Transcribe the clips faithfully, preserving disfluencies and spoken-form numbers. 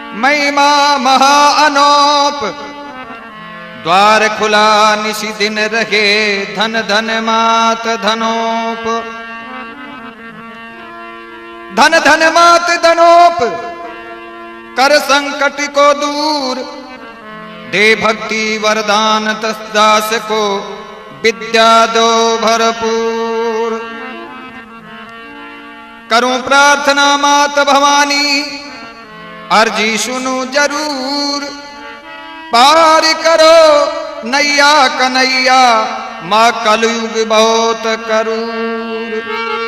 महिमा महा अनोप, द्वार खुला निशि दिन रहे धन धन मात धनोप। धन धन मात धनोप, कर संकट को दूर, दे भक्ति वरदान तस दास को, विद्या दो भरपूर। करूं प्रार्थना मात भवानी, अर्जी सुनू जरूर, पार करो नैया कन्हैया, माँ कलयुग बहुत करूर।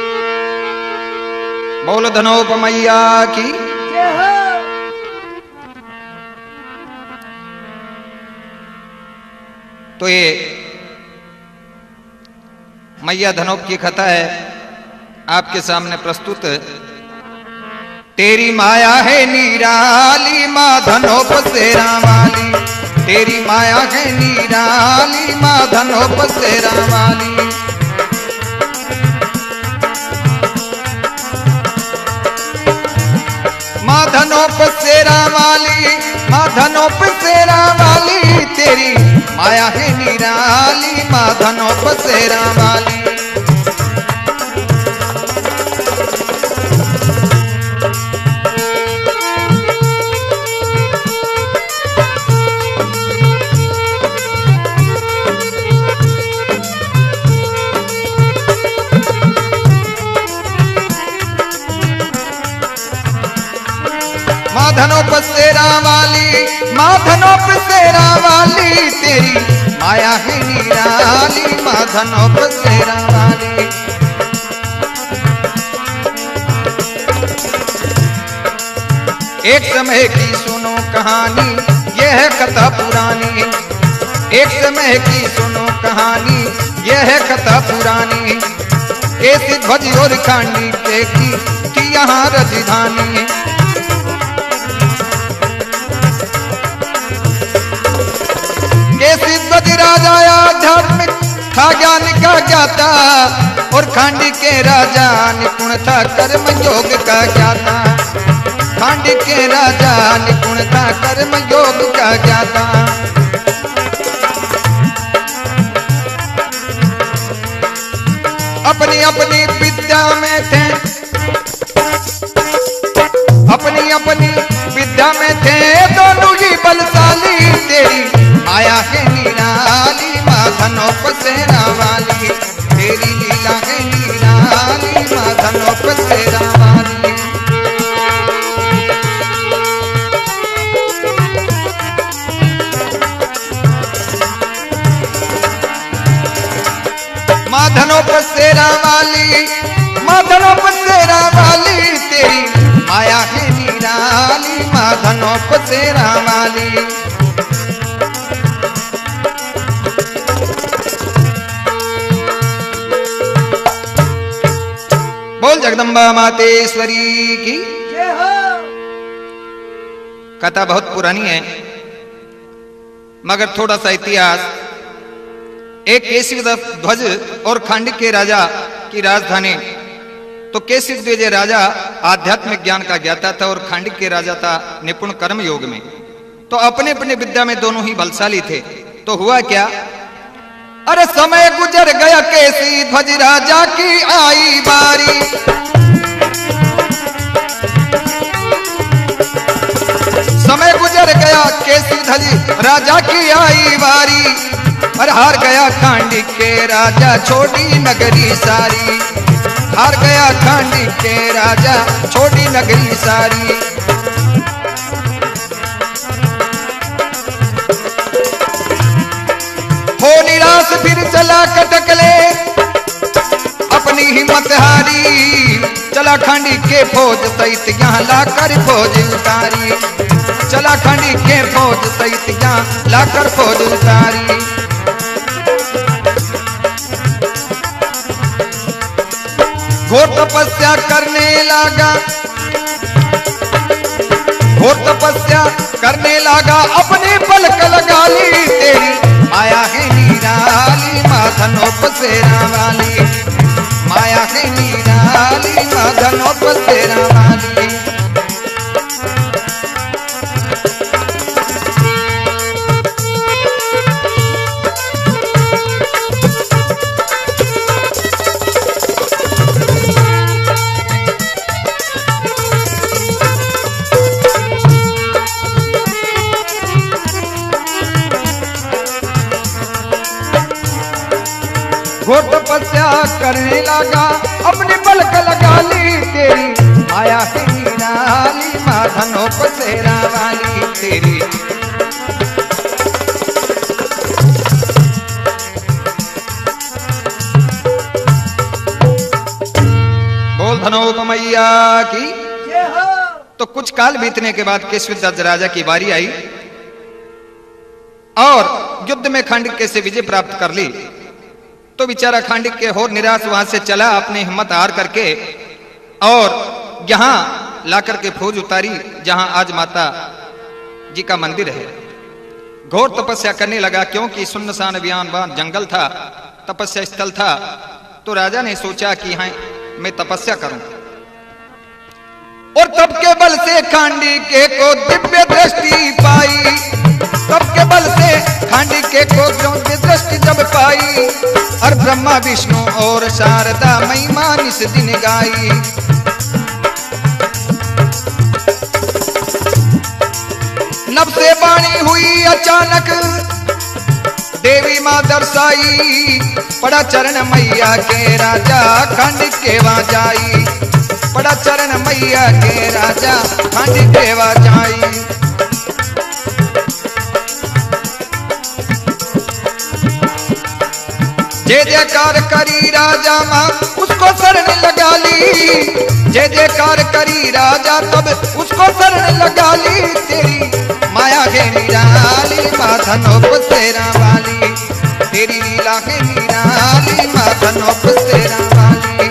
बोल धनोप मैया की। तो ये मैया धनोप की कथा है आपके सामने प्रस्तुत। तेरी माया है निराली माँ धनोप शेरा वाली, तेरी माया है निराली माँ धनोप शेरा वाली। माँ धनोप शेरा वाली, माँ धनोप शेरा वाली, तेरी माया है निराली माँ धनोप शेरा वाली। माँ धनोप शेरा वाली, माँ धनोप शेरा वाली, तेरी माया है निराली माँ धनोप शेरा वाली। एक समय की सुनो कहानी, यह है कथा पुरानी। एक समय की सुनो कहानी, यह है कथा पुरानी। केसी ध्वज और खांडी के की थी यहाँ राजधानी। केसी ध्वज राजा आध्यात्मिक था ज्ञान का ज्ञाता, और खांडी के राजा निपुण था कर्म योग का ज्ञाता। खांडी के राजा निपुण था कर्म योग का ज्ञाता। अपनी अपनी विद्या में थे, अपनी अपनी विद्या में थे दोनों ही बलशाली। तेरी माया है निराली माँ धनोप शेरा वाली, तेरी लीला है निराली माँ धनोप शेरा वाली। माँ धनोप शेरा वाली, माँ धनोप शेरा वाली, तेरी माया है निराली माँ धनोप शेरा वाली। बोल जगदम्बा मातेश्वरी की। कथा बहुत पुरानी है, मगर थोड़ा सा इतिहास। एक केसी ध्वज और खांडी के राजा की राजधानी। तो केसी ध्वज राजा आध्यात्मिक ज्ञान का ज्ञाता था, और खांडी के राजा था निपुण कर्म योग में। तो अपने अपने विद्या में दोनों ही बलशाली थे। तो हुआ क्या, अरे समय गुजर गया, केसी ध्वज राजा की आई बारी। समय गुजर गया, केसी ध्वज राजा की आई बारी। और हार गया खांडी के राजा, छोटी नगरी सारी। हार गया खांडी के राजा, छोटी नगरी सारी। हो निराश फिर चला कटकले, अपनी हिम्मत हारी। चला खांडी के फौज सहित यहाँ लाकर फौज उतारी। चला खांडी के फौज सहित यहाँ लाकर फौज उतारी। घोर तपस्या करने लगा, घोर तपस्या करने लगा, अपने पलक लगा ली। तेरी माया है निराली माँ धनोप शेरा वाली, माया है निराली माँ धनोप शेरा वाली। तपस्या करने लगा, अपनी पलक लगा ली तेरी माया है निराली, माँ धनो पसेरा वाली तेरी। बोल धनोप मैया की। तो कुछ काल बीतने के बाद केशवध्वज राजा की बारी आई और युद्ध में खांडक्य से विजय प्राप्त कर ली। तो बेचारा खांडक्य और निराश वहां से चला, अपनी हिम्मत हार करके, और यहां लाकर के फौज उतारी जहां आज माता जी का मंदिर है। घोर तपस्या करने लगा, क्योंकि सुनसान बयान जंगल था, तपस्या स्थल था। तो राजा ने सोचा कि हाँ मैं तपस्या करूं, और तब के बल से खांडक्य को दिव्य दृष्टि पाई, तब के बल से खांडक्य को दिव्य दृष्टि जब पाई, और ब्रह्मा विष्णु और शारदा महिमा निस दिन गाई। नभ से वाणी हुई अचानक देवी मां दर्शाई, पड़ा चरण मैया के राजा खांडक्य वहां जाई, पड़ा चरण मैया के राजा खांडक्य वहां जाई। जय जयकार करी राजा मां उसको शरण लगा ली, जय जयकार करी राजा तब उसको शरण लगा ली, तेरी माया है निराली, माँ धनोप सेरा वाली, तेरी लीला है निराली, माँ धनोप सेरा वाली।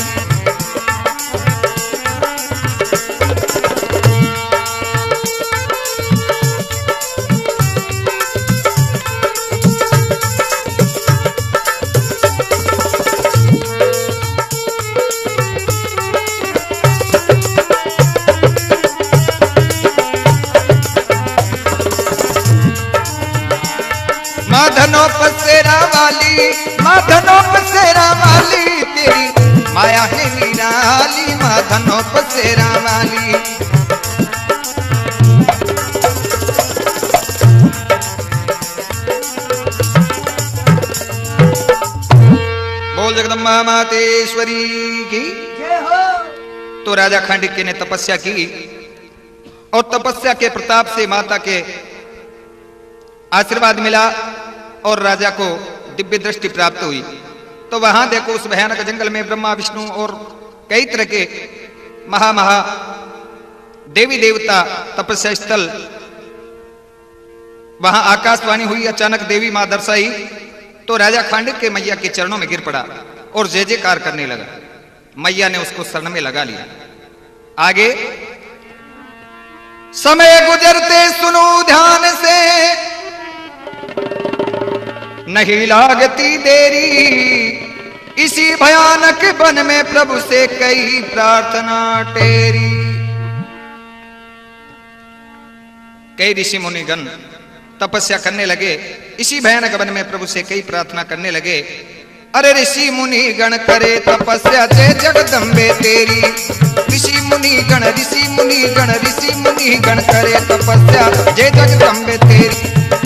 माँ धनोप सेरा वाली, माँ धनोप सेरा वाली, तेरी माया है निराली, माँ धनोप सेरा वाली। बोल जगदम्बा मातेश्वरी की। तो राजा खांडक्य ने तपस्या की, और तपस्या के प्रताप से माता के आशीर्वाद मिला और राजा को दिव्य दृष्टि प्राप्त हुई। तो वहां देखो उस भयानक जंगल में ब्रह्मा विष्णु और कई तरह के महा महा देवी देवता तपस्या स्थल, वहां आकाशवाणी हुई, अचानक देवी मां दर्शाई। तो राजा खांडक्य मैया के चरणों में गिर पड़ा और जय जयकार करने लगा। मैया ने उसको शरण में लगा लिया। आगे समय गुजरते सुनो ध्यान से, नहीं लागती देरी, इसी भयानक वन में प्रभु से कई प्रार्थना टेरी। कई ऋषि मुनिगण तपस्या करने लगे, इसी भयानक वन में प्रभु से कई प्रार्थना करने लगे। अरे ऋषि मुनि गण करे तपस्या जय जगदम्बे तेरी, ऋषि मुनि गण ऋषि मुनि गण ऋषि मुनि गण करे तपस्या जय जगदम्बे तेरी।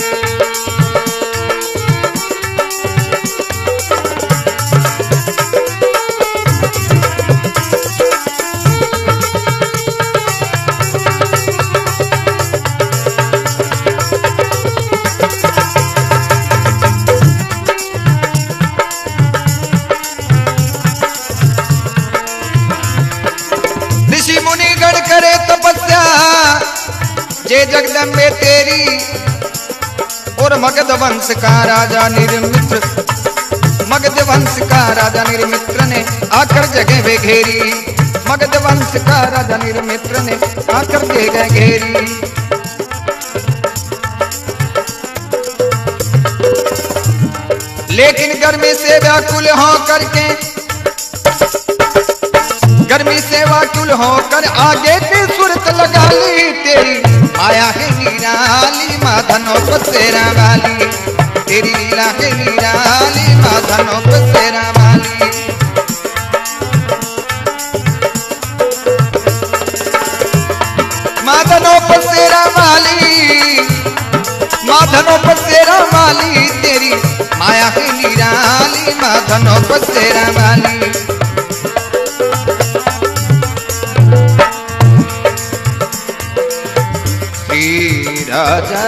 जय जगदम्बे तेरी, और मगध वंश का राजा निर्मित्र, मगध वंश का राजा निर्मित्र ने आकर जगह वे घेरी, मगध वंश का राजा निर्मित्र ने आकर जगह घेरी। लेकिन गर्मी से व्याकुल हो करके, गर्मी से व्याकुल होकर आगे की सूरत लगा ली, तेरी माया है निराली, माँ धनोप सेरा वाली, तेरी लीला है निराली, माँ धनोप सेरा वाली। माँ धनोप सेरा वाली, माधनो पसेरा वाली तेरी माया है निराली, माधनो पसेरा वाली। श्री राजा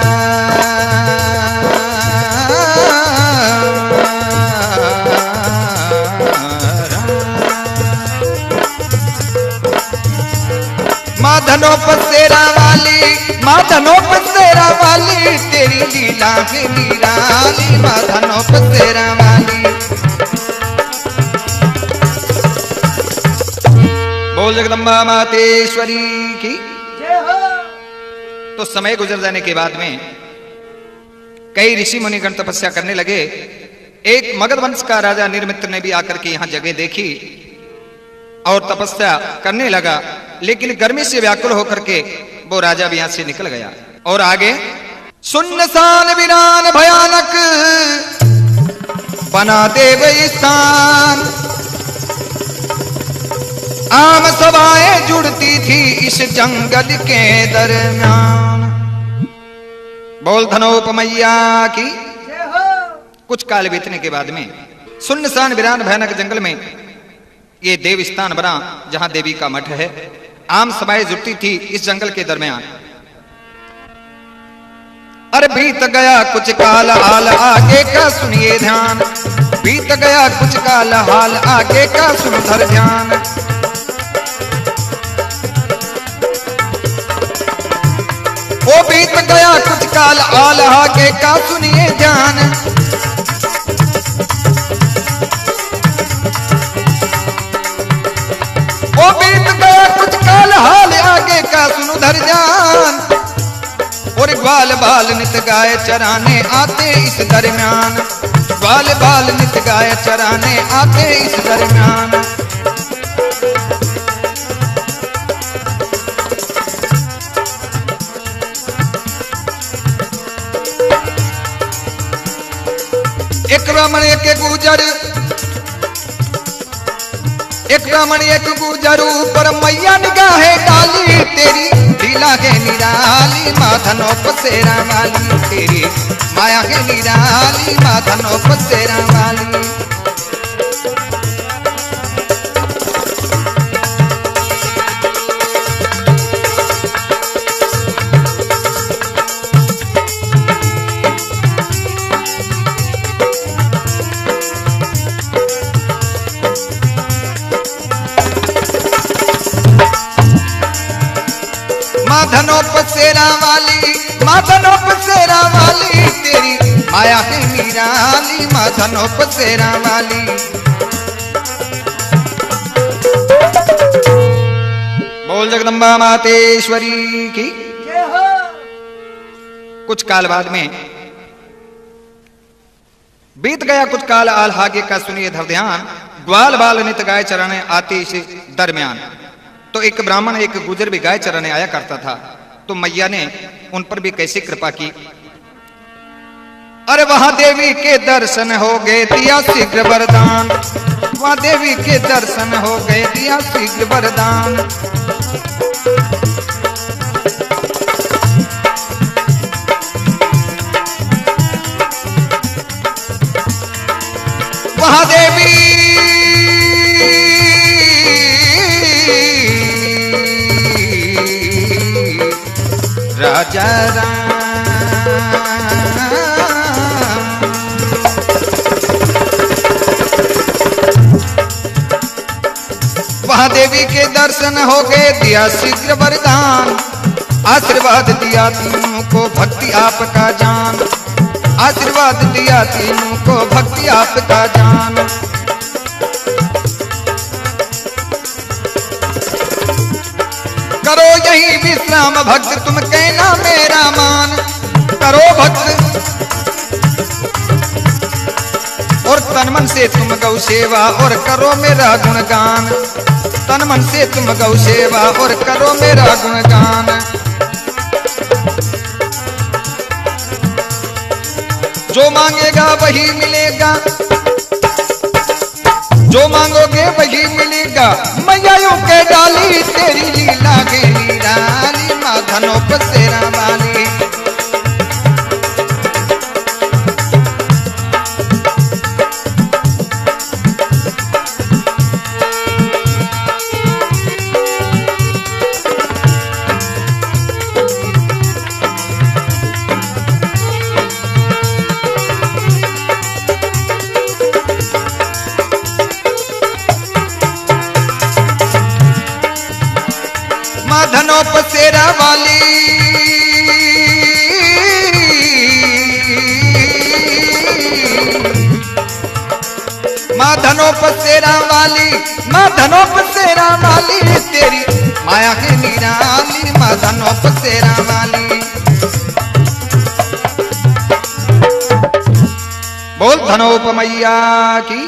माधनो पसेरा वाली, माधनो पसेरा वाली तेरी लीला है निराली, माधनो पसेरा वाली। बोल जगदम्बा मातेश्वरी की जय हो। तो समय गुजर जाने के बाद में कई ऋषि मुनिगण तपस्या करने लगे। एक मगध वंश का राजा निर्मित्र ने भी आकर के यहां जगह देखी और तपस्या करने लगा, लेकिन गर्मी से व्याकुल होकर के वो राजा भी यहां से निकल गया। और आगे सुनसान वीरान भयानक बना देव स्थान, आम सभाएं जुड़ती थी इस जंगल के दरमियान। बोल धनोप मैया की। कुछ काल बीतने के बाद में सुनसान वीरान भयानक जंगल में ये देव स्थान बना जहां देवी का मठ है। आम सभाएं जुटती थी इस जंगल के दरमियान। अरे बीत गया कुछ काल हाल आगे का सुनिए ध्यान, बीत गया कुछ काल हाल आगे का सुनधर ध्यान। ओ बीत गया कुछ काल हाल आगे का सुनिए ध्यान। ओ बीत गया कुछ काल हाल आगे का सुनु धर ध्यान। और ग्वाल बाल नित गाय चराने आते इस दरमियान, ग्वाल बाल नित गाय चराने आते इस दरमियान। एक ब्राह्मण एक गुजर, एक ब्राह्मण एक गुजर ऊपर मैया निगाहें डाली तेरी लीला है निराली, माधनो पसेरा वाली तेरी माया है निराली, माधनो पसेरा वाली। माधनो पसेरा वाली, माधनो पसेरा वाली तेरी माया है निराली, माधनो पसेरा वाली। बोल जगदम्बा मातेश्वरी की जय हो। कुछ काल बाद में बीत गया कुछ काल आल आगे का सुनिए धर ध्यान, ग्वाल बाल नित गाय चराने आते इस दरमियान। तो एक ब्राह्मण एक गुजर भी गाय चराने आया करता था, तो मैया ने उन पर भी कैसे कृपा की। अरे वहां देवी के दर्शन हो गए दिया शीघ्र वरदान, वहां देवी के दर्शन हो गए दिया शीघ्र वरदान। वहां देवी राजा वहां देवी के दर्शन हो गए दिया शीघ्र वरदान। आशीर्वाद दिया तीनों को भक्ति आपका जान, आशीर्वाद दिया तीनों को भक्ति आपका जान। करो यही विश्राम भक्त तुम कहना मेरा मान, करो भक्त और तन मन से तुम गौ सेवा और करो मेरा गुणगान, तन मन से तुम गौ सेवा और करो मेरा गुणगान। जो मांगेगा वही मिलेगा, जो मांगोगे वही मिलेगा, मैया यूं के डाली तेरी लीला के निराली, माधनो पसेरा वाली। माँ धनोप सेरा वाली, माँ धनोप सेरा वाली, तेरी माया है निराली, माँ धनोप सेरा वाली। बोल धनोप मैया की।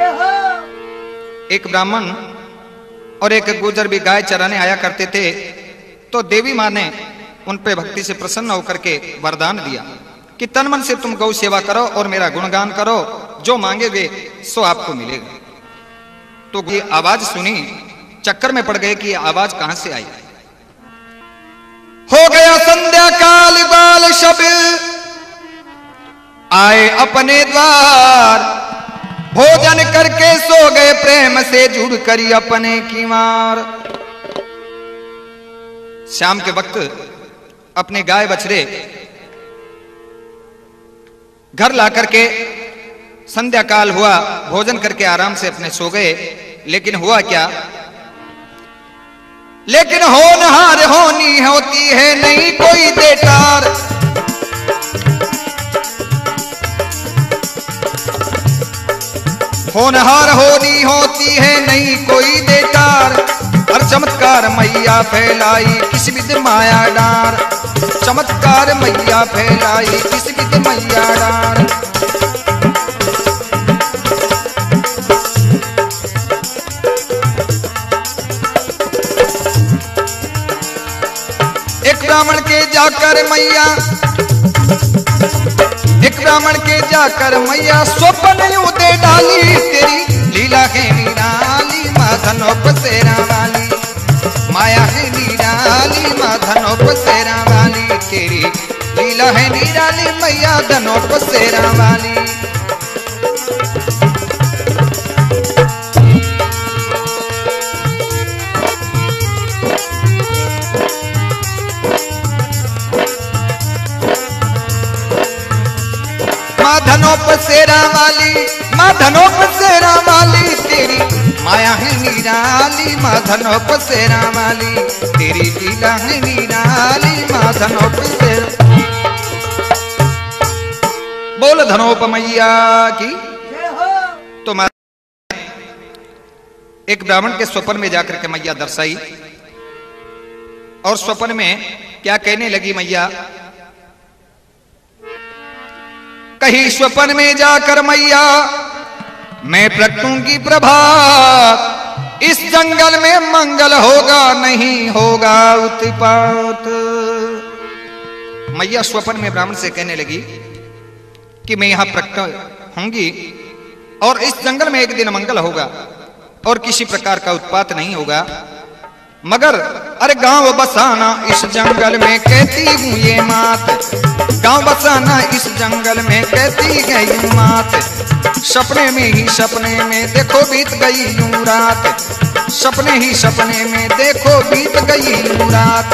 एक ब्राह्मण और एक गुर्जर भी गाय चराने आया करते थे, तो देवी माँ ने उन पे भक्ति से प्रसन्न होकर के वरदान दिया कि तन मन से तुम गौ सेवा करो और मेरा गुणगान करो, जो मांगेगे सो आपको मिलेगा। तो ये आवाज सुनी, चक्कर में पड़ गए कि ये आवाज कहां से आई। हो गया संध्या काल, बाल सब आए अपने द्वार, भोजन करके सो गए प्रेम से जुड़ करी अपने कीवार। शाम के वक्त अपने गाय बछड़े घर ला करके संध्या काल हुआ, भोजन करके आराम से अपने सो गए। लेकिन हुआ क्या, लेकिन होनहार होनी होती है नहीं कोई देटार। होनहार होनी होती है नहीं कोई देटार, और चमत्कार मैया फैलाई किस विध माया डार। चमत्कार मैया फैलाई किस विध मैया डार। एक ब्राह्मण के जाकर मैया, एक ब्राह्मण के जाकर मैया स्वप्न यूं दे डाली, तेरी लीला है निराली, माँ धनोप सेरा वाली। माया है निराली, माँ धनोप सेरा वाली, तेरी लीला है निराली, मैया धनोप सेरा वाली। माँ धनोप सेरा वाली, माँ धनोप सेरा वाली, तेरी माया है निराली, माँ धनोप सेरा वाली, तेरी लीला है निराली, माँ धनोप सेरा। बोल धनोप मैया की। तो एक ब्राह्मण के स्वप्न में जाकर के मैया दर्शाई, और स्वप्न में क्या कहने लगी मैया। कहीं स्वप्न में जाकर मैया मैं प्रगटूंगी प्रभात, इस जंगल में मंगल होगा नहीं होगा उत्पात। मैया स्वप्न में ब्राह्मण से कहने लगी कि मैं यहां प्रकट होंगी और इस जंगल में एक दिन मंगल होगा और किसी प्रकार का उत्पात नहीं होगा, मगर अरे गांव बसाना इस जंगल में कहती हूँ ये मात। गांव बसाना इस जंगल में कहती है यूं मात। सपने में ही सपने में देखो बीत गई यूं रात, सपने ही सपने में देखो बीत गई यूं रात।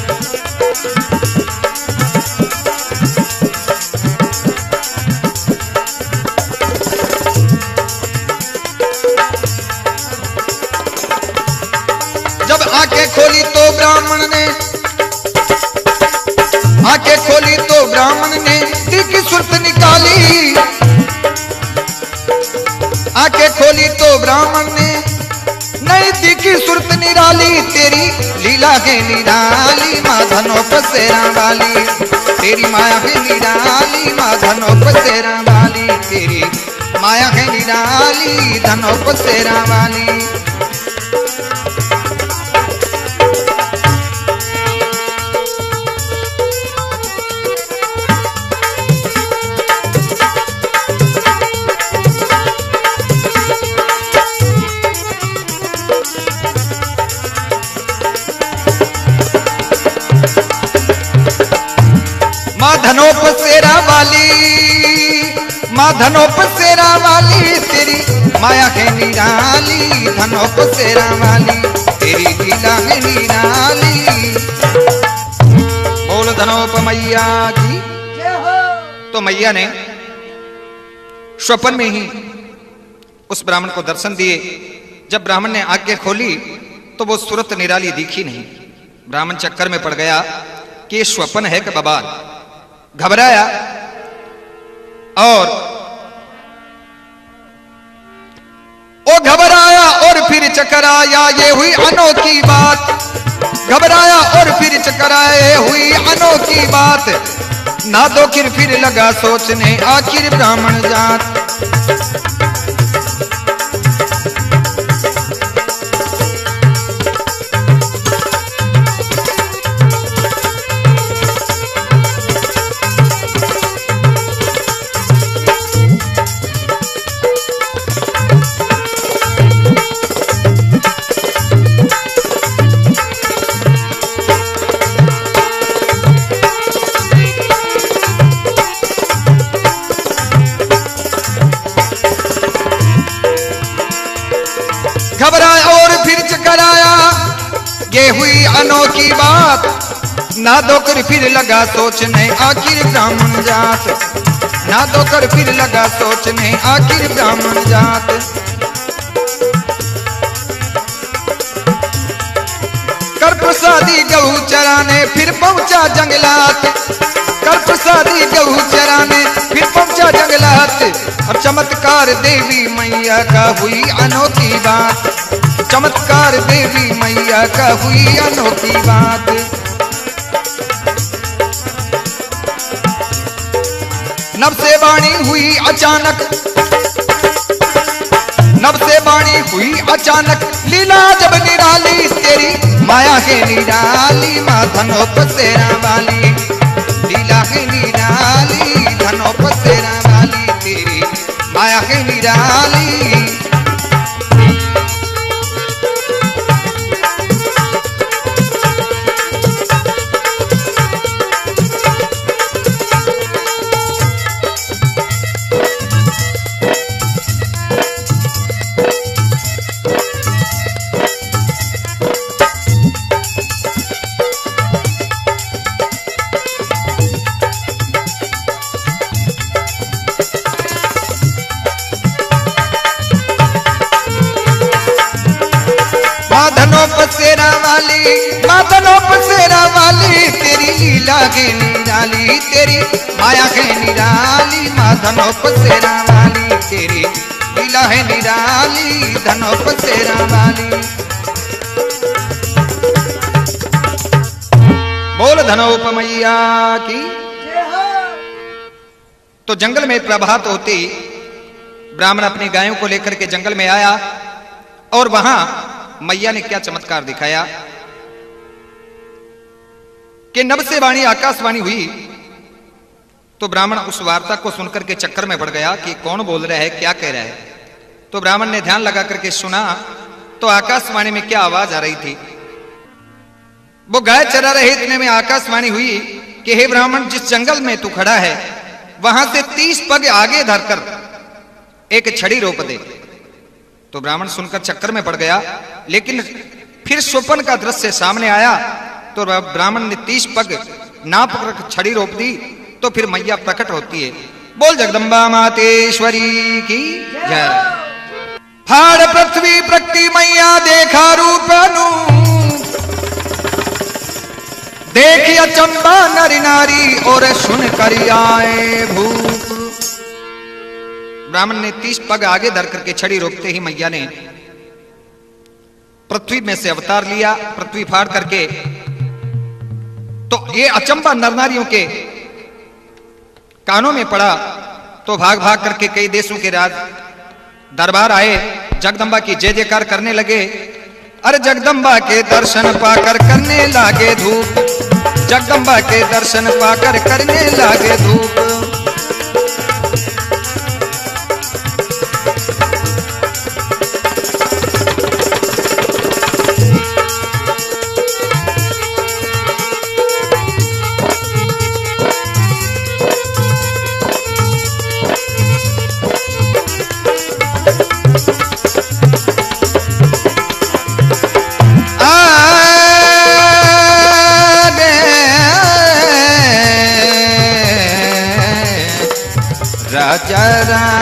जब आंखें खोली तो ब्राह्मण ने, आंखें खोली तो ब्राह्मण ने तीखी सुर्त निकाली। आंखें खोली तो ब्राह्मण ने नई तीखी सुर्त निराली, तेरी लीला है निराली, माँ धनोप सेरा वाली। तेरी माया है निराली, माँ धनोप सेरा वाली, तेरी माया है निराली, धनोप सेरा वाली। माँ धनोप सेरा वाली, माँ धनोप सेरा वाली, तेरी माया है निराली, धनोप सेरा वाली, तेरी लीला है निराली। बोल धनोप मैया की। तो मैया ने स्वप्न में ही उस ब्राह्मण को दर्शन दिए। जब ब्राह्मण ने आंखें खोली तो वो सूरत निराली दिखी नहीं। ब्राह्मण चक्कर में पड़ गया कि ये स्वप्न है कि बवाल। घबराया और ओ घबराया और फिर चकराया, ये हुई अनोखी बात। घबराया और फिर चकराया, ये हुई अनोखी बात। ना दो फिर फिर लगा सोचने, आखिर ब्राह्मण जात। घबराया और फिर चकराया, ये हुई अनोखी बात। ना दोकर फिर लगा सोचने, आखिर ब्राह्मण जात। ना दोकर फिर लगा सोचने, आखिर ब्राह्मण जात। कर प्रसादी गऊ चराने, फिर पहुंचा जंगलात। कर प्रसादी गऊ चराने, फिर पहुंचा जंगलात। और चमत्कार देवी मैया का हुई अनोखी बात। चमत्कार देवी मैया का हुई अनोखी बात। नभ से वाणी हुई अचानक, नभ से वाणी हुई अचानक। लीला जब निराली तेरी, माया है निराली, माँ धनोप सेरा वाली। लीला है निराली, धनोप सेरा वाली तेरी, माया है निराली। पसेरा वाली, मातनो पसेरा वाली तेरी लीला के निराली, तेरी माया के निराली। माधनो पसेरा वाली तेरी लीला है निराली, धनो पसेरा वाली। बोल धनोप मैया की। तो जंगल में प्रभात होती ब्राह्मण अपनी गायों को लेकर के जंगल में आया और वहां मैया ने क्या चमत्कार दिखाया कि नभ से वाणी आकाशवाणी हुई। तो ब्राह्मण उस वार्ता को सुनकर के चक्कर में पड़ गया कि कौन बोल रहा है, क्या कह रहा है। तो ब्राह्मण ने ध्यान लगा करके सुना तो आकाशवाणी में क्या आवाज आ रही थी। वो गाय चरा रहे इतने में आकाशवाणी हुई कि हे ब्राह्मण, जिस जंगल में तू खड़ा है वहां से तीस पग आगे धरकर एक छड़ी रोप दे। तो ब्राह्मण सुनकर चक्कर में पड़ गया, लेकिन फिर स्वप्न का दृश्य सामने आया। तो ब्राह्मण ने तीस पग नाप कर छड़ी रोप दी। तो फिर मैया प्रकट होती है। बोल जगदम्बा मातेश्वरी की जय। फाड़ पृथ्वी प्रकृति मैया देखा रूपनु, देखी अचंबा नरी नारी और सुन कर आए भूप। ब्राह्मण ने तीस पग आगे धर करके छड़ी रोकते ही मैया ने पृथ्वी में से अवतार लिया, पृथ्वी फाड़ करके। तो ये अचंबा नरनारियों के कानों में पड़ा। तो भाग भाग करके कई देशों के राज दरबार आए, जगदम्बा की जय जयकार करने लगे। अरे जगदम्बा के दर्शन पाकर करने लागे धूप, जगदम्बा के दर्शन पाकर करने लागे धूप। राजा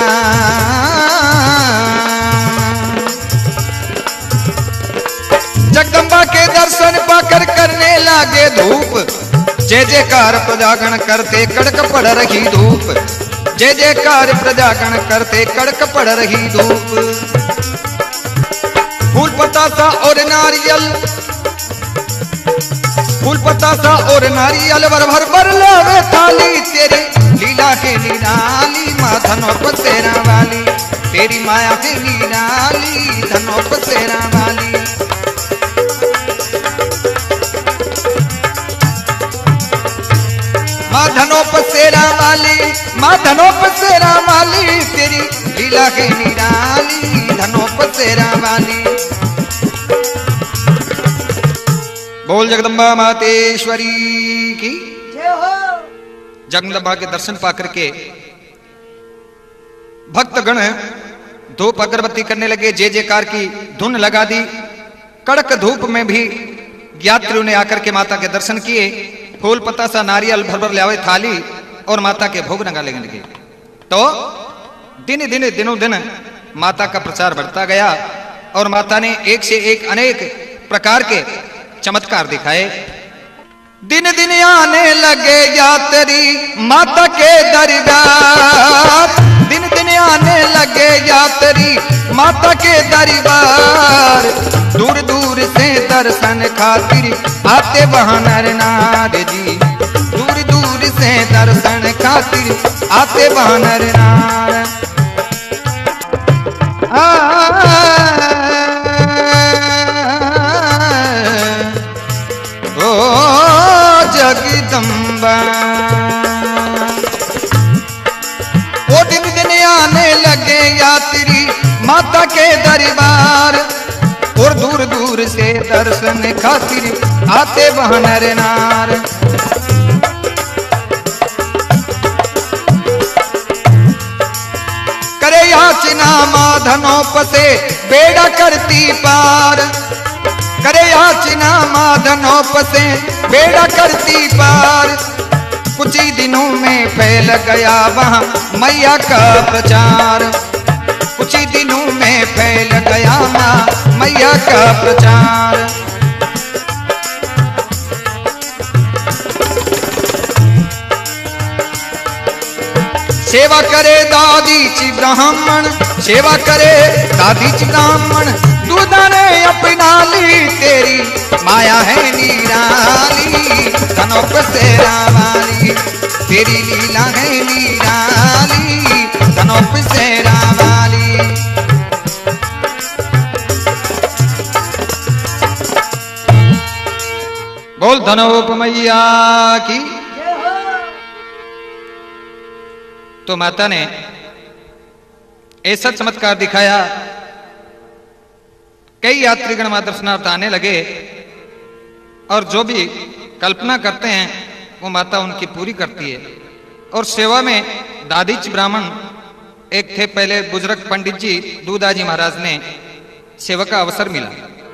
जगदम्बा के दर्शन पाकर करने लागे धूप, जय जयकार प्रजागण करते कड़क पड़ रही धूप, जय जयकार प्रजागण करते कड़क पड़ रही धूप। फूल पतासा और नारियल, फूल पतासा और नारियल भर भर भर लावे थाली, तेरे लीला के निराली माँ धनोप सेरा वाली, तेरी माया के निराली धनोप सेरा वाली। माँ धनोप सेरा वाली, माँ धनोप सेरा वाली, तेरी लीला के निराली धनोप सेरा वाली। बोल जगदम्बा मातेश्वरी की जय हो। जगदम्बा के दर्शन पाकर के भक्तगण धूप अगरबत्ती करने लगे, जय जयकार की धुन लगा दी। कड़क धूप में भी यात्रियों ने आकर के माता के दर्शन किए, फूल पतासा नारियल भर भर लावे थाली और माता के भोग लगा लगे। तो दिन दिन दिनों दिन माता का प्रचार बढ़ता गया और माता ने एक से एक अनेक प्रकार के चमत्कार दिखाए। दिन दिन आने लगे यात्री माता के दरबार, दिन दिन आने लगे यात्री माता के दरबार, दूर दूर से दर्शन खातिर आते वहां नर नार जी, दूर दूर से दर्शन खातिर आते वहां नर नार। ओ जगदम्बा ओ दिन दिन आने लगे यात्री माता के दरबार, और दूर दूर से दर्शन खातिर आते वहां नर नार। करे याचना माँ धनोप से बेड़ा करती पार, करे याचना माँ धनोप से बेड़ा करती पार, कुछ ही दिनों में फैल गया वहाँ मैया का प्रचार, कुछ ही दिनों में फैल गया माँ मैया का प्रचार। सेवा करे दादी ची ब्राह्मण, सेवा करे दादी ची ब्राह्मण, दूधा ने अपना ली, तेरी माया है निराली धनोप सेरा वाली, तेरी लीला है निराली धनोप सेरा वाली। बोल धनोप मैया की। तो माता ने ऐसा चमत्कार दिखाया, कई यात्रीगण मां दर्शनार्थ आने लगे और जो भी कल्पना करते हैं वो माता उनकी पूरी करती है। और सेवा में दादीच ब्राह्मण एक थे, पहले बुजुर्ग पंडित जी दूधाजी महाराज ने सेवा का अवसर मिला।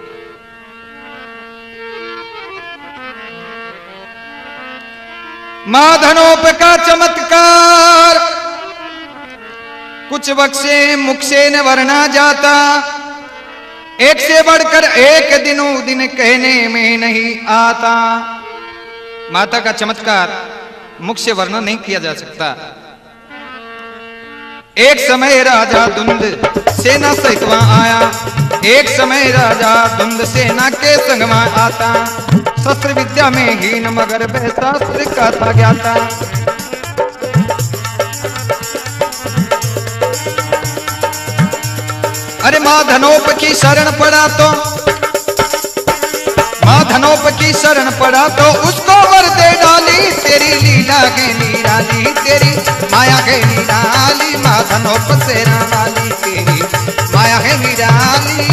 मां धनोप का चमत्कार कुछ बक्से मुख से न वरना जाता, एक से बढ़कर एक दिनों दिन कहने में नहीं आता। माता का चमत्कार मुख से वर्णन नहीं किया जा सकता। एक समय राजा धुंध सेना सहित वहां आया, एक समय राजा धुंध सेना के संग वहां आता, शस्त्र विद्या में हीन मगर वह शास्त्र का था ज्ञाता। अरे माँ धनोप की शरण पड़ा तो, माँ धनोप की शरण पड़ा तो उसको वर दे डाली, तेरी लीला के निराली, तेरी माया के निराली, माँ धनोप सेना वाली, तेरी माया है निराली।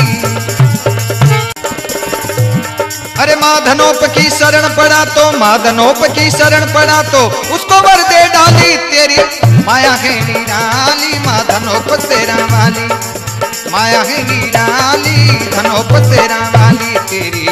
अरे माँ धनोप की शरण पड़ा तो, माँ धनोप की शरण पड़ा तो उसको वर दे डाली, तेरी माया है निराली, माँ धनोप सेना वाली, माया है निराली धनोप सेना वाली, तेरी।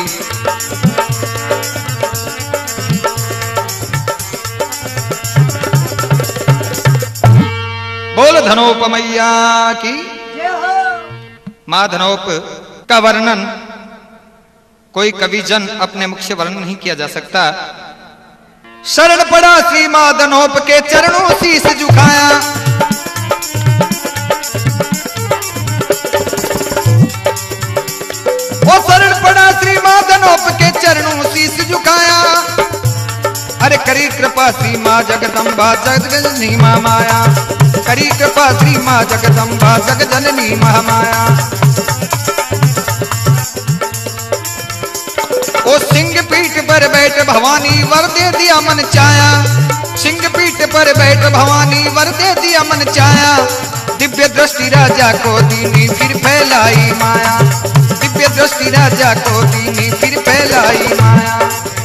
बोल धनोप मैया की। मां धनोप का वर्णन कोई कवि जन अपने मुख से वर्णन नहीं किया जा सकता। शरण पड़ा श्री मां धनोप के चरणों शीस झुकाया, धनोप के चरणों शीश झुकाया। अरे करी कृपा श्री माँ जगदम्बा जगजननी महामाया, करी कृपा श्री माँ जगदम्बा जगजननी महामाया। ओ सिंह पीठ पर बैठ भवानी वर दे दिया मन चाया, सिंह पीठ पर बैठ भवानी वर दे दिया मन चाया। दिव्य दृष्टि राजा को दीनी फिर फैलाई माया, दिव्य दृष्टि राजा को दीनी फिर फैलाई माया।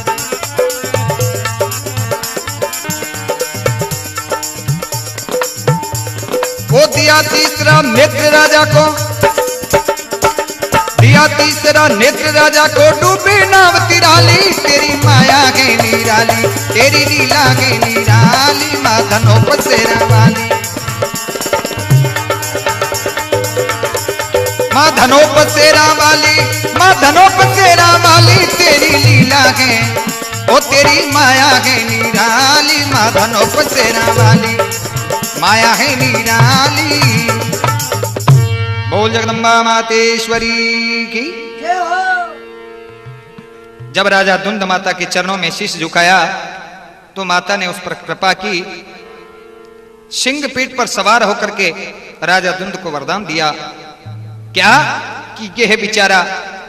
वो दिया तीसरा नेत्र राजा को, दिया तीसरा नेत्र राजा को, डूबी नाव तिराली। तेरी माया के निराली, तेरी लीला के निराली, माँ धनोप शेरा वाली, माँ धनोप शेरा वाली, माँ धनोप शेरा वाली। तेरी लीला के, ओ तेरी माया के निराली, माँ धनोप शेरा वाली, माया है निराली। बोल जगदम्बा मातेश्वरी की। जब राजा धुंध माता के चरणों में शीश झुकाया तो माता ने उस पर कृपा की। सिंह पीठ पर सवार होकर के राजा धुंध को वरदान दिया, क्या कि यह बेचारा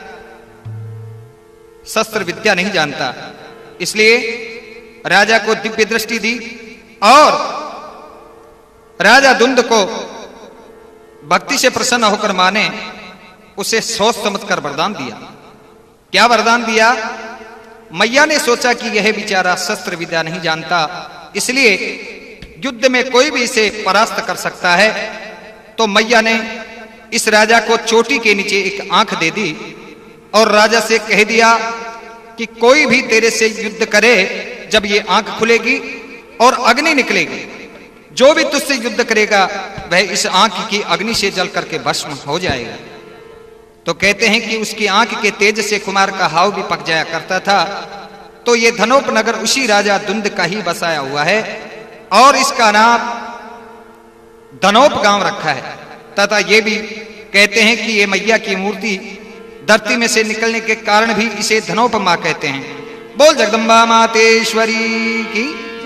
शस्त्र विद्या नहीं जानता, इसलिए राजा को दिव्य दृष्टि दी और राजा धुंध को भक्ति से प्रसन्न होकर मां ने उसे सोच समझकर वरदान दिया। क्या वरदान दिया? मैया ने सोचा कि यह बेचारा शस्त्र विद्या नहीं जानता, इसलिए युद्ध में कोई भी इसे परास्त कर सकता है। तो मैया ने इस राजा को चोटी के नीचे एक आंख दे दी और राजा से कह दिया कि कोई भी तेरे से युद्ध करे, जब ये आंख खुलेगी और अग्नि निकलेगी, जो भी तुझसे युद्ध करेगा वह इस आंख की अग्नि से जल करके भस्म हो जाएगा। तो कहते हैं कि उसकी आंख के तेज से कुमार का हाव भी पक जाया करता था। तो ये धनोप नगर उसी राजा धुंध का ही बसाया हुआ है और इसका नाम धनोप गांव रखा है। तथा ये भी कहते हैं कि ये मैया की मूर्ति धरती में से निकलने के कारण भी इसे धनोप मां कहते हैं। बोल जगदम्बा मातेश्वरी की।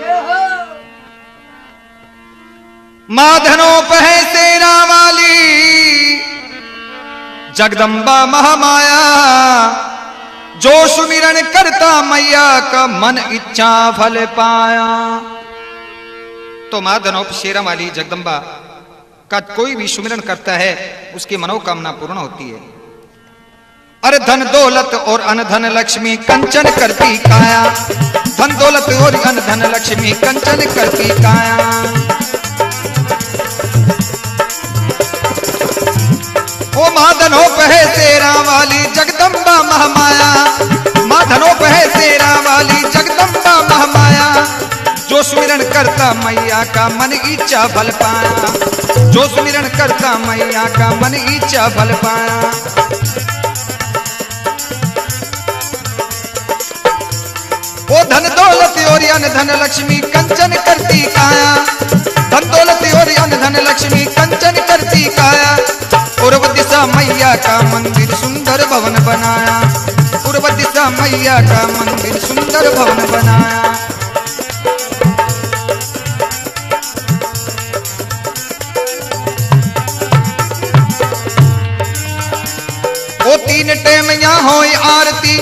मां धनोप है शेरा वाली, जगदम्बा महामाया, जो सुमिरन करता मैया का मन इच्छा फल पाया। तो मां धनोप शेरा वाली जगदम्बा का कोई भी सुमिरन करता है उसकी मनोकामना पूर्ण होती है। अरे धन दौलत और अन धन लक्ष्मी कंचन करती काया, धन दौलत और अन धन लक्ष्मी कंचन करती काया। ओ मां धनोप है शेरा वाली जगदम्बा महामाया, मां धनोप है शेरा वाली जगदम्बा महामाया, जो सुमिरन करता मैया का मन इच्छा फल पाया, जो सुमिरन करता मैया का मन इच्छा फल पाया। ओ धन दौलत और अन धन लक्ष्मी कंचन करती काया, धन दौलत और अन धन लक्ष्मी कंचन करती काया। पूर्व दिशा मैया का मंदिर सुंदर भवन बनाया, पूर्व दिशा मैया का मंदिर सुंदर भवन बनाया। ओ तीन टाइम यहाँ होई आरती,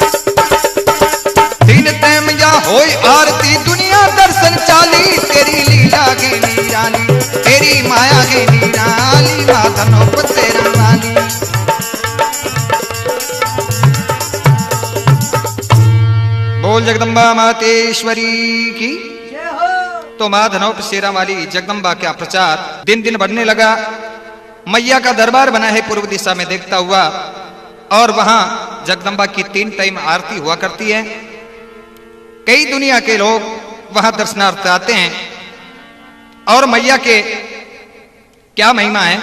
तीन टाइम यहाँ होई आरती, दुनिया दर्शन चाली। तेरी लीला के निराली, तेरी माया के निराली, मां धनोप शेरा वाली। बोल जगदम्बा मातेश्वरी की। तो मां धनोप शेरा वाली जगदम्बा का प्रचार दिन दिन बढ़ने लगा। मैया का दरबार बना है पूर्व दिशा में देखता हुआ और वहां जगदम्बा की तीन टाइम आरती हुआ करती है। कई दुनिया के लोग वहां दर्शनार्थ आते हैं और मैया के क्या महिमा है।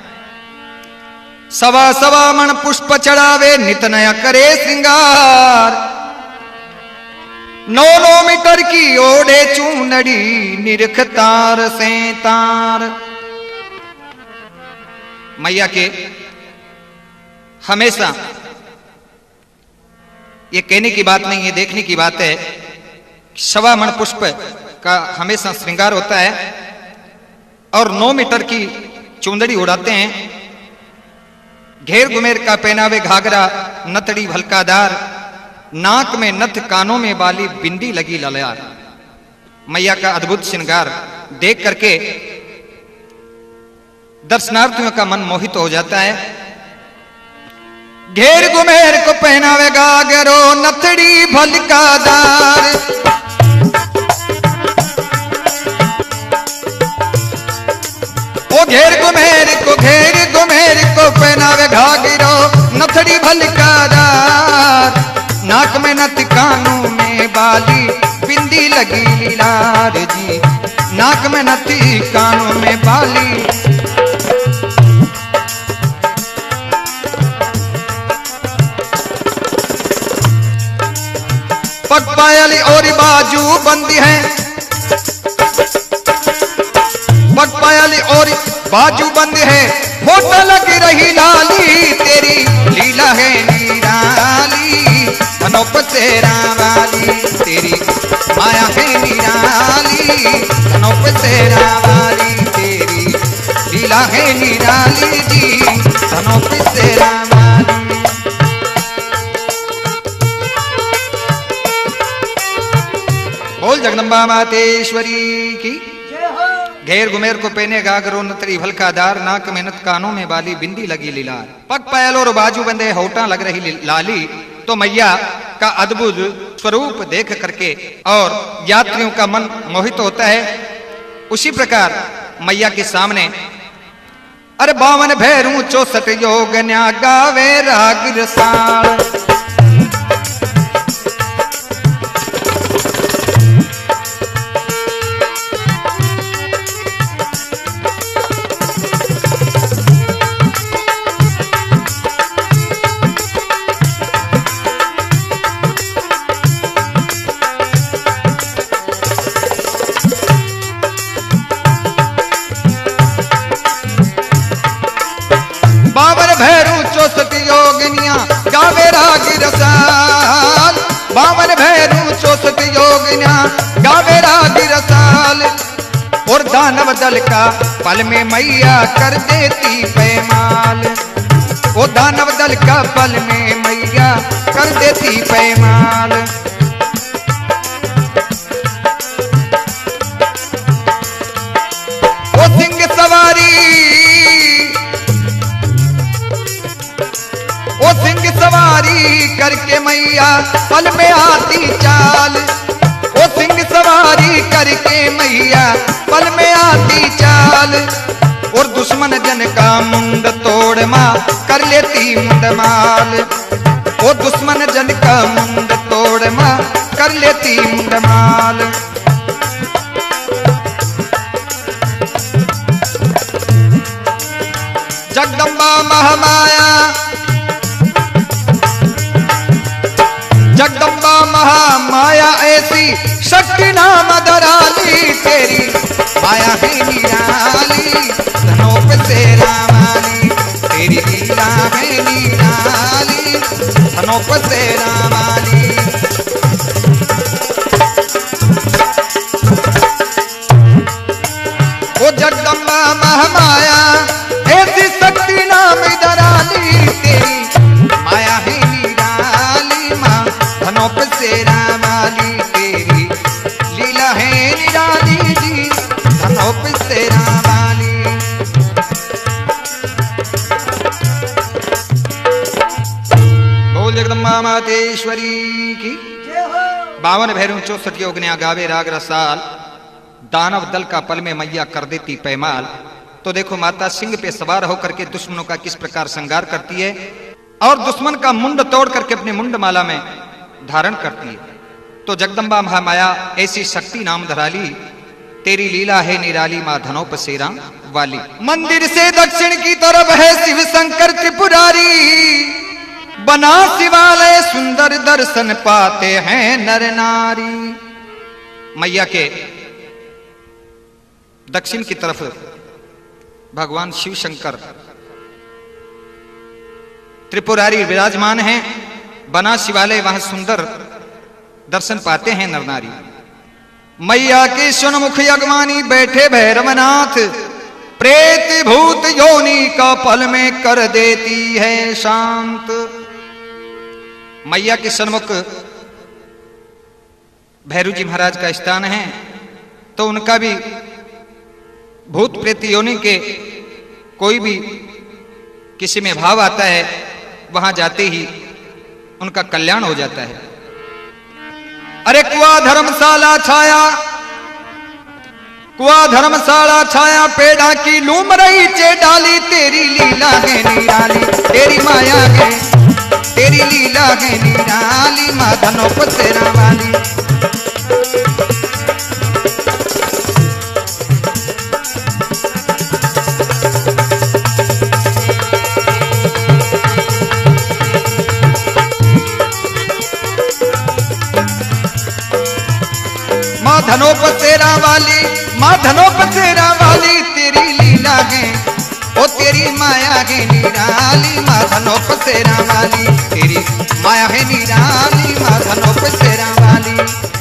सवा सवा मन पुष्प चढ़ावे, नित नया करे श्रृंगार, नौ नौ मीटर की ओढ़े चूनड़ी, निरख तार से तार। मैया के हमेशा ये कहने की बात नहीं, ये देखने की बात है। सवा मन पुष्प का हमेशा श्रृंगार होता है और नौ मीटर की चुंदड़ी उड़ाते हैं। घेर गुमेर का पहनावे घाघरा, नथड़ी भलकादार, नाक में नथ, कानों में बाली, बिंदी लगी ललयार। मैया का अद्भुत श्रृंगार देख करके दर्शनार्थियों का मन मोहित हो जाता है। घेर गुमेर को पहनावे घाघरो, नथड़ी भलकादार। ओ घेर गुमेर को घेर गुमेर को पहनावे घाघरो, नथड़ी भलकादार। नाक में नथ, कानों में बाली, बिंदी लगी लीलार जी। नाक में नथ, कानों में बाली। पग पायली और बाजू बंदी है, पग पायली और बाजू बंद है। होठ लग रही लाली, तेरी लीला है निराली। धनोप सेरा वाली, तेरी माया है निराली। धनोप सेरा वाली, तेरी लीला है निराली जी। धनोप सेरा वाली। बोल जगदम्बा मातेश्वरी की। घेर गुमेर को पहने घाघरो, नथड़ी भलकादार। नाक में नथ, कानों में बाली, बिंदी लगी लीलार। पग पायल और बाजू बंदे, होठा लग रही लाली। तो मैया का अद्भुत स्वरूप देख करके और यात्रियों का मन मोहित होता है। उसी प्रकार मैया के सामने अरे बावन भैरू चौसठ योग न्या, गावे राग रसाल। बावन भैरू चौसठ योगिनिया, गावे राग रसाल। बावन भैरू चौसठ योगिनिया, गावे राग रसाल। और दानव दल का पल में मैया कर देती पैमाल। ओ दानव दल का पल में मैया कर देती पैमाल। ओ सिंह सवारी, ओ सिंह सवारी करके मैया पल में आती चाल। ओ सिंह सवारी करके मैया पल में आती चाल। और दुश्मन जन का मुंड तोड़ माँ कर लेती मुंड माल। ओ दुश्मन जन का मुंड तोड़ माँ कर लेती मुंड माल। जगदम्बा महामाया, जगदम्बा महामाया ऐसी शक्ति नाम धराली। तेरी माया है निराली। धनोप सेरा वाली, तेरी लीला है निराली। धनोप सेरा वाली। ओ जगदम्बा महामाया ऐसी शक्ति नाम धराली। तेरी माया है निराली। माँ धनोप सेरा वाली, तेरी लीला है निराली जी। धनोप सेरा वाली। बोल जगदम्बा मातेश्वरी की। बावन भैरू चौसठ योगनिया, गावे राग रसाल। दानव दल का पल में मैया कर देती पैमाल। तो देखो माता सिंह पे सवार होकर के दुश्मनों का किस प्रकार संगार करती है और दुश्मन का मुंड तोड़ करके अपने मुंड माला में धारण करती है। तो जगदम्बा महामाया ऐसी शक्ति नाम धराली। तेरी लीला है निराली। माँ धनोप सेरा वाली। मंदिर से दक्षिण की तरफ है शिव शंकर त्रिपुरारी। बना शिवालय सुंदर, दर्शन पाते हैं नर नारी। मैया के दक्षिण की तरफ भगवान शिव शंकर त्रिपुरारी विराजमान हैं बना शिवालय वहां सुंदर दर्शन पाते हैं नर नारी। मैया के सुनमुख अगवानी बैठे भैरवनाथ, प्रेत भूत योनि का पल में कर देती है शांत। मैया के सन्मुख भैरू जी महाराज का स्थान है, तो उनका भी भूत प्रेत योनि के कोई भी किसी में भाव आता है, वहां जाते ही उनका कल्याण हो जाता है। अरे कुआ धर्मशाला छाया, कुआ धर्मशाला छाया, पेड़ा की लूम रही चे डाली, तेरी लीला है निराली, तेरी माया है, तेरी लीला है निराली, माँ धनोप तेरा वाली। माँ धनोप तेरा वाली, माँ धनोप तेरा वाली, तेरी लीला है ओ तेरी माया है निराली, माँ धनोप तेरा वाली, तेरी माया है निराली, माँ धनोप तेरा वाली।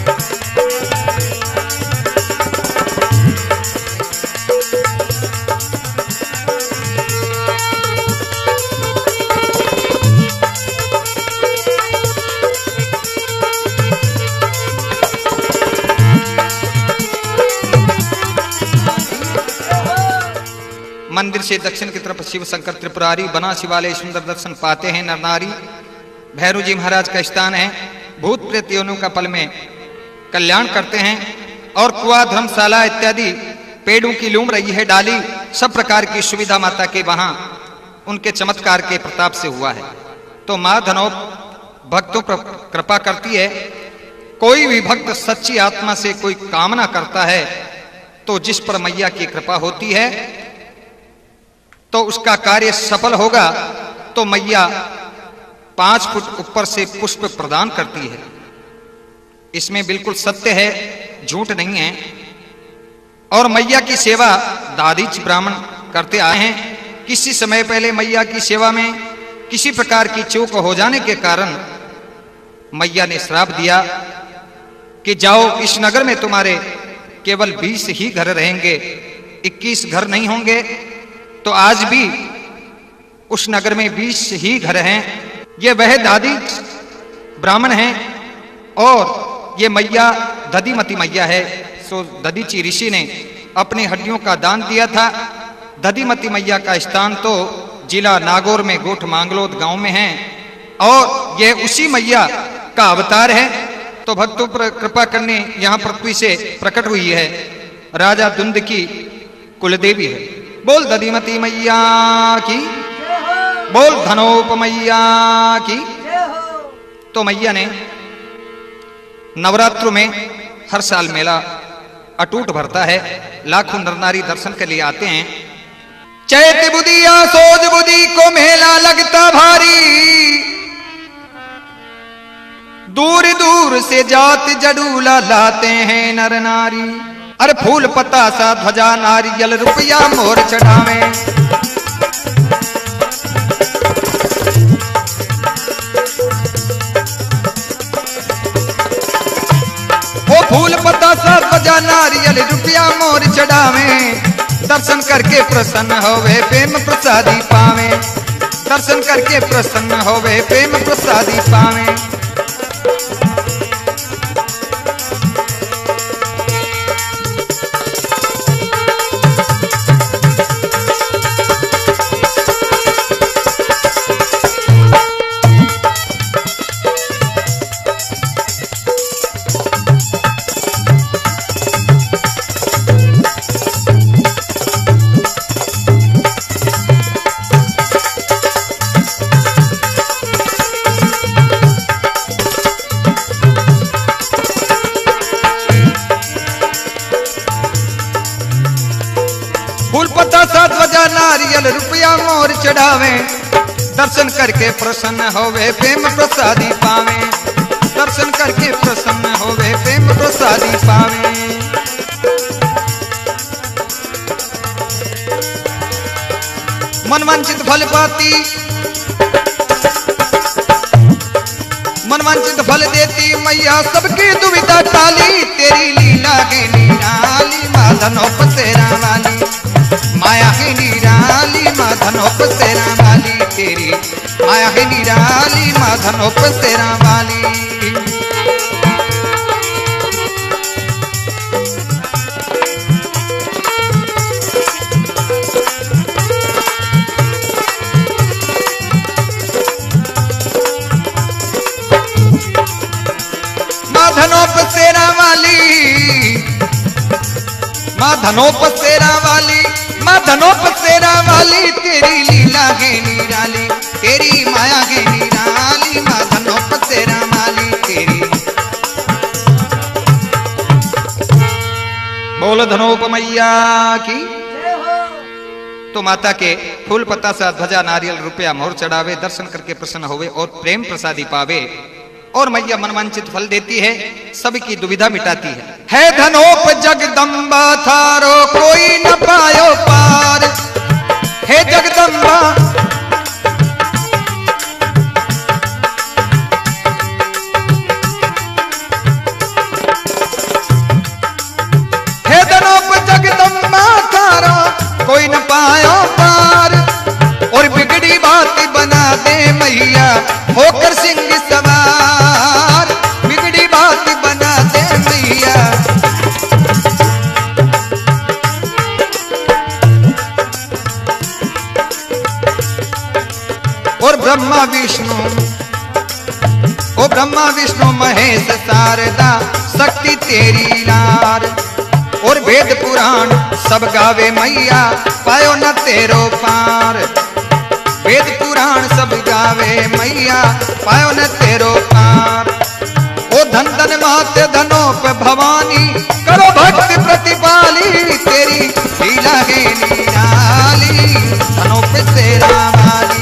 मंदिर से दक्षिण की तरफ शिव शंकर त्रिपुरारी बना शिवालय सुंदर दर्शन पाते हैं नर नारी। भैरू जी महाराज का स्थान है, भूत प्रेत योनियों का पल में कल्याण करते हैं। और कुआ धर्मशाला इत्यादि पेड़ों की लूम रही है डाली, सब प्रकार की सुविधा माता के वहां उनके चमत्कार के प्रताप से हुआ है। तो माँ धनोप भक्तों पर कृपा करती है। कोई भी भक्त सच्ची आत्मा से कोई कामना करता है तो जिस पर मैया की कृपा होती है तो उसका कार्य सफल होगा। तो मैया पांच फुट ऊपर से पुष्प प्रदान करती है, इसमें बिल्कुल सत्य है, झूठ नहीं है। और मैया की सेवा दादीच ब्राह्मण करते आए हैं। किसी समय पहले मैया की सेवा में किसी प्रकार की चूक हो जाने के कारण मैया ने श्राप दिया कि जाओ इस नगर में तुम्हारे केवल बीस ही घर रहेंगे, इक्कीस घर नहीं होंगे। तो आज भी उस नगर में बीस ही घर हैं। ये वह दादी ब्राह्मण हैं और ये मैया दधिमती मैया है। सो दधीची ऋषि ने अपनी हड्डियों का दान दिया था। दधिमती मैया का स्थान तो जिला नागौर में गोठ मांगलोद गांव में है और यह उसी मैया का अवतार है। तो भक्तों पर कृपा करने यहाँ पृथ्वी से प्रकट हुई है। राजा दुंद की कुलदेवी है। बोल दधिमती मैया की, बोल धनोप मैया की। तो मैया ने नवरात्रों में हर साल मेला अटूट भरता है, लाखों नर नारी दर्शन के लिए आते हैं। चैत बुदिया सोज बुदी को मेला लगता भारी, दूर दूर से जात जडूला लाते हैं नर नारी। अरे फूल पत्ता सा ध्वजा नारियल रुपया मोर चढ़ावे, ओ फूल पत्ता सा ध्वजा नारियल रुपया मोर चढ़ावे। दर्शन करके प्रसन्न होवे प्रेम प्रसादी पावे, दर्शन करके प्रसन्न होवे प्रेम प्रसादी पावे। नारियल रुपया मोर चढ़ावे, दर्शन करके प्रसन्न होवे प्रेम प्रसादी पावे, दर्शन करके प्रसन्न होवे प्रेम प्रसादी पावे। मनवांचित फल पाती मनवांचित फल देती मैया सबकी दुविधा टाली, तेरी लीला है निराली माँ धनोप सेरा वाली, माया है निराली माँ धनोप सेरा वाली, तेरी माया है निराली माँ धनोप सेरा वाली। धनोप सेरा वाली, माँ धनोप सेरा वाली, माँ धनोप सेरा वाली, तेरी लीला है निराली, तेरी माया है निराली माँ धनोप सेरा वाली, तेरी। बोल धनोप मैया की। तो माता के फूल पत्ता सा ध्वजा नारियल रुपया मोहर चढ़ावे, दर्शन करके प्रसन्न होवे और प्रेम प्रसादी पावे, और मैया मनवांचित फल देती है, सबकी दुविधा मिटाती है। है धनोप जगदम्बा थारो कोई न पायो पार, हे जगदम्बा हे धनोप जगदम्बा थारो कोई न पायो पार, और बिगड़ी बात बना दे मैया होकर सिंह सवार, बिगड़ी बात बना दे मैया। और ब्रह्मा विष्णु, ओ ब्रह्मा विष्णु महेश शारदा शक्ति तेरी लार, और वेद पुराण सब गावे मैया पायो न तेरो पार, वेद पुराण सब गावे मैया पायो न तेरो पार। ओ धन धन माते धनोप भवानी करो भक्ति प्रतिपाली, तेरी लीला है निराली धनोप सेरा वाली।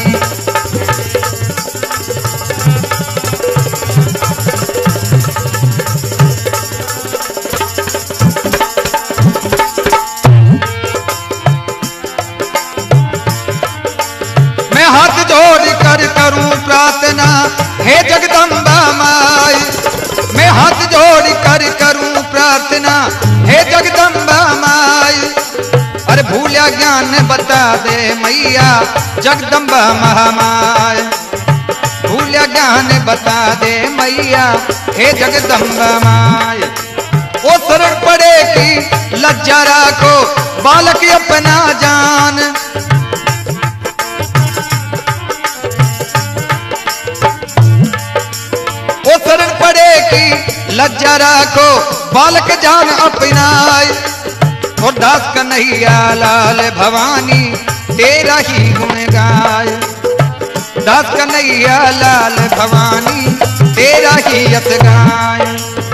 हाथ जोड़ कर करूं प्रार्थना हे जगदम्बा माई, मैं हाथ जोड़ कर करूं प्रार्थना हे जगदम्बा माई, अरे भूलिया ज्ञान बता दे मैया जगदम्बा महामाय, भूलिया ज्ञान बता दे मैया हे जगदम्बा माय। ओ शरण पड़े की लज्जा राखो बालक अपना जान, ओ शरण पड़े की लज्जा राखो बालक जान अपनाए, और दास कन्हैया लाल भवानी तेरा ही गुण गाय, दास कन्हैया लाल भवानी तेरा ही यश गाय।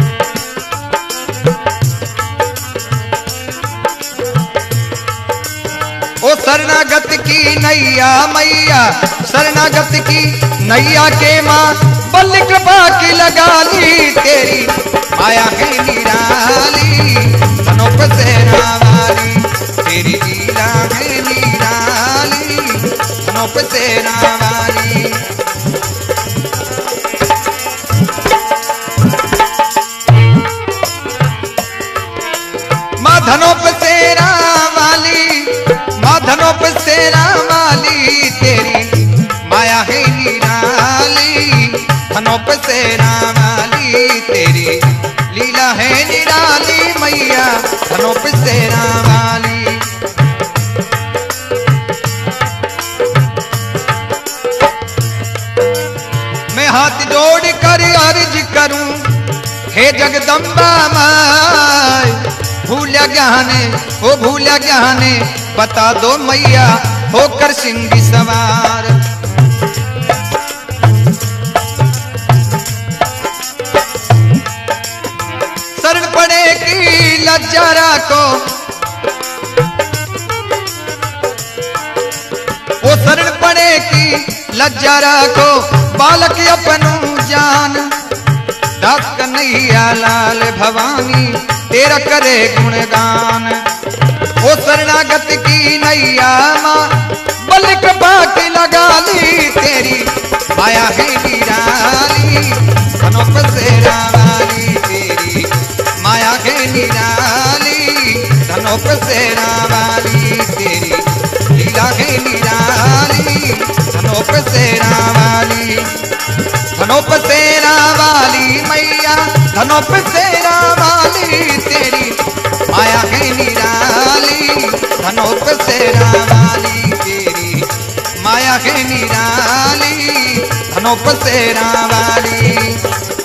ओ शरणागत की नैया मैया, शरणागत की नैया के माँ बल कृपा की लगा ली, तेरी माया है निराली धनोप सेरा वाली, तेरी लीला है निराली धनोप सेरा वाली। माँ धनोप सेरा वाली, माँ धनोप सेरा वाली, तेरी माया है निराली धनोप सेरा वाली, तेरी लीला है निराली मैया धनोप सेरा वाली। मैं हाथ जोड़ कर अर्ज करूं हे जगदम्बा माय, भूलिया ज्ञाने ओ भूलिया ज्ञाने बता दो मैया होकर सिंह सवार। शरण पड़े की लज्जा राखो, ओ शरण पड़े की लज्जा राखो बालक अपनू जान, दास कन्हैया लाल भवानी तेरा करे गुणगान। ओ शरणागत की नैया माँ बल कृपा की लगा ली, तेरी माया है निराली धनोप सेरा वाली तेरी माया है निराली, धनोप सेरा वाली तेरी लीला है निराली, धनोप सेरा वाली। धनोप सेरा वाली मैया, धनोप सेरा वाली तेरी माया है निराली, धनोप सेरा वाली तेरी माया है निराली, धनोप सेरा वाली।